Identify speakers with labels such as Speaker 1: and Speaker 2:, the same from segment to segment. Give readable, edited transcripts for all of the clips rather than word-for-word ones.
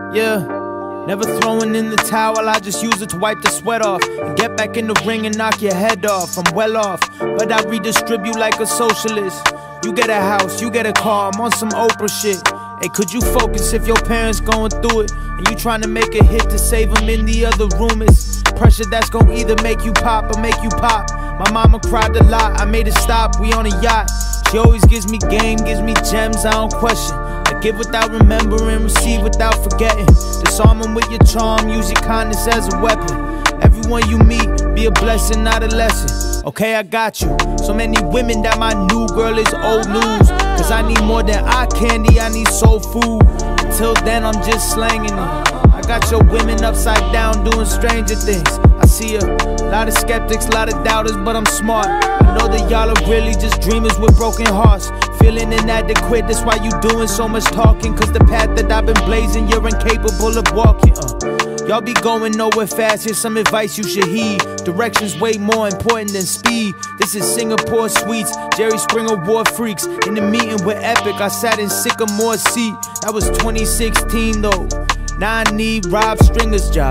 Speaker 1: Yeah, never throwing in the towel, I just use it to wipe the sweat off and get back in the ring and knock your head off. I'm well off, but I redistribute like a socialist. You get a house, you get a car, I'm on some Oprah shit. Hey, could you focus if your parents going through it and you trying to make a hit to save them in the other room? It's pressure that's gonna either make you pop or make you pop. My mama cried a lot, I made it stop, we on a yacht. She always gives me game, gives me gems, I don't question. I give without remembering, receive without forgetting. Disarm them with your charm, use your kindness as a weapon. Everyone you meet, be a blessing, not a lesson. Okay, I got you. So many women that my new girl is old news. Cause I need more than eye candy, I need soul food. Until then, I'm just slanging it. I got your women upside down doing stranger things. I see a lot of skeptics, a lot of doubters, but I'm smart. I know that y'all are really just dreamers with broken hearts. Feeling inadequate, that's why you doing so much talking. Cause the path that I've been blazing, you're incapable of walking. Y'all be going nowhere fast, here's some advice you should heed. Direction's way more important than speed. This is Singapore Suites, Jerry Springer War Freaks. In the meeting with Epic, I sat in Sycamore seat. That was 2016 though. Now I need Rob Stringer's job,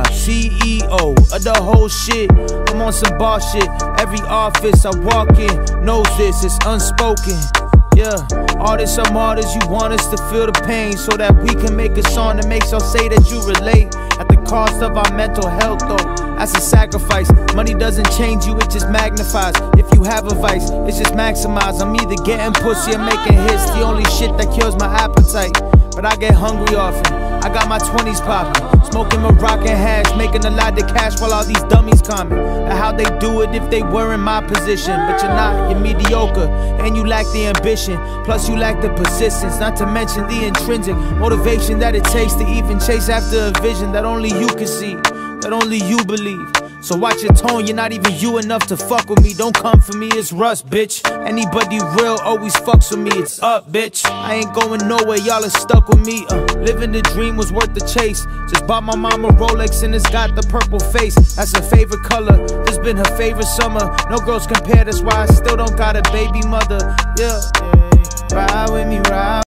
Speaker 1: CEO of the whole shit. I'm on some boss shit. Every office I walk in knows this, it's unspoken. Yeah, artists are martyrs, you want us to feel the pain so that we can make a song that makes y'all say that you relate. At the cost of our mental health though, that's a sacrifice. Money doesn't change you, it just magnifies. If you have a vice, it's just maximized. I'm either getting pussy or making hits, the only shit that kills my appetite. But I get hungry often, I got my 20s poppin', smoking Moroccan hash, making a lot of cash while all these dummies comment. Now how they do it if they were in my position. But you're not, you're mediocre, and you lack the ambition. Plus you lack the persistence, not to mention the intrinsic motivation that it takes to even chase after a vision that only you can see, that only you believe. So watch your tone, you're not even you enough to fuck with me. Don't come for me, it's Russ, bitch. Anybody real always fucks with me, it's up, bitch. I ain't going nowhere, y'all are stuck with me. Living the dream was worth the chase. Just bought my mama Rolex and it's got the purple face. That's her favorite color, this been her favorite summer. No girls compare, that's why I still don't got a baby mother. Yeah, ride with me, ride.